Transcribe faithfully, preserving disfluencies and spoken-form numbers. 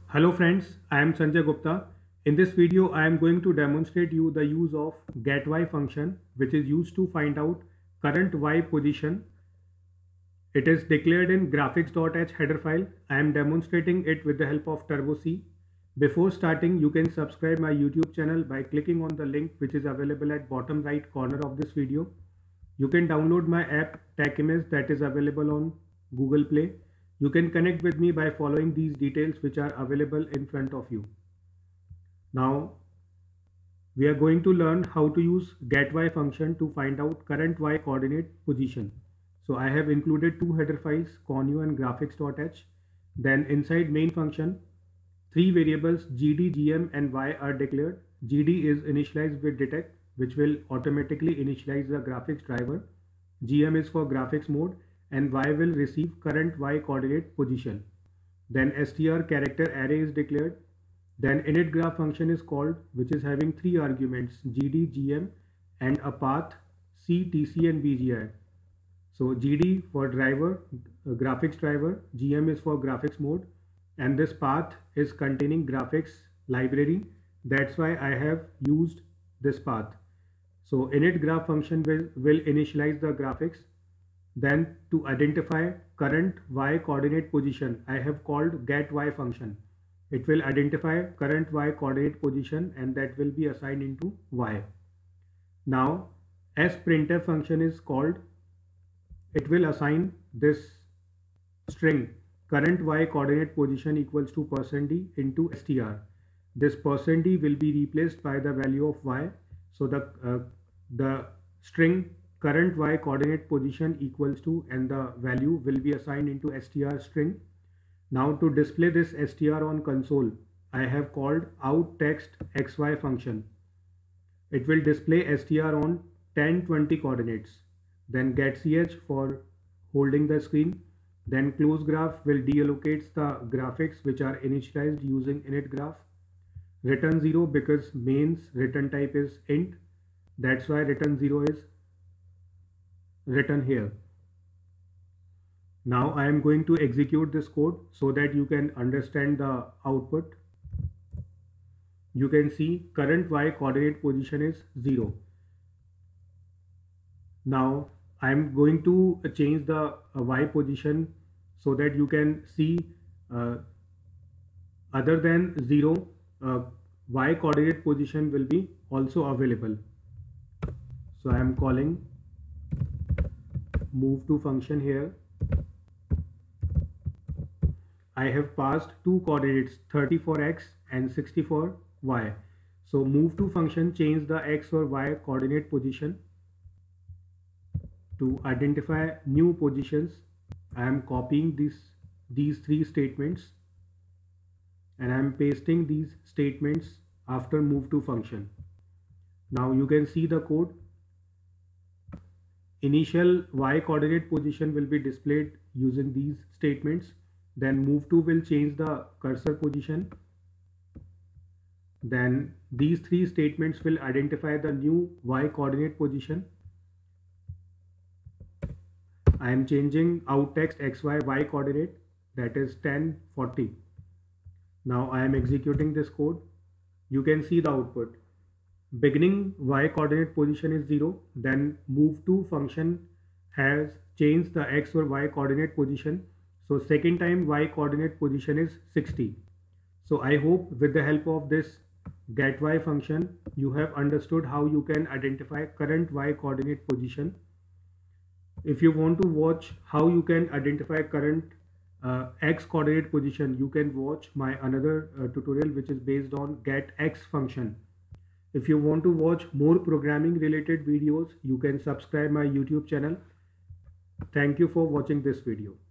Hello friends, I am Sanjay Gupta. In this video, I am going to demonstrate you the use of getY function, which is used to find out current Y position. It is declared in graphics.h header file. I am demonstrating it with the help of Turbo C. Before starting, you can subscribe my YouTube channel by clicking on the link which is available at bottom right corner of this video. You can download my app TechImage that is available on Google Play. You can connect with me by following these details which are available in front of you. Now we are going to learn how to use getY function to find out current Y coordinate position. So I have included two header files, conv and graphics.h. Then inside main function, three variables gd, gm and y are declared. Gd is initialized with detect, which will automatically initialize the graphics driver. Gm is for graphics mode and y will receive current Y coordinate position. Then str character array is declared. Then init graph function is called, which is having three arguments gd, gm and a path c, tc and bgi. So gd for driver, uh, graphics driver, gm is for graphics mode, and this path is containing graphics library. That's why I have used this path. So init graph function will, will initialize the graphics. Then to identify current Y coordinate position, I have called getY function. It will identify current Y coordinate position and that will be assigned into Y. Now sprintf function is called. It will assign this string current Y coordinate position equals to percent %d into str. This percent %d will be replaced by the value of Y. So the, uh, the string current Y coordinate position equals to and the value will be assigned into str string. Now to display this str on console, I have called out text xy function. It will display str on ten, twenty coordinates. Then getch for holding the screen. Then close graph will deallocates the graphics which are initialized using init graph. Return zero because mains return type is int. That's why return zero is written here. Now I am going to execute this code so that you can understand the output. You can see current Y coordinate position is zero. Now I am going to change the uh, Y position so that you can see uh, other than zero, uh, Y coordinate position will be also available. So I am calling move to function here. I have passed two coordinates thirty for x and sixty for y. So move to function change the x or y coordinate position. To identify new positions, I am copying this, these three statements and I am pasting these statements after move to function. Now you can see the code. Initial Y coordinate position will be displayed using these statements. Then move to will change the cursor position. Then these three statements will identify the new Y coordinate position. I am changing out text xy y coordinate, that is ten, forty. Now I am executing this code. You can see the output. Beginning Y coordinate position is zero. Then move to function has changed the x or y coordinate position. So second time Y coordinate position is sixty. So I hope with the help of this getY function you have understood how you can identify current Y coordinate position. If you want to watch how you can identify current uh, X coordinate position, you can watch my another uh, tutorial which is based on getX function. If you want to watch more programming related videos, you can subscribe my YouTube channel. Thank you for watching this video.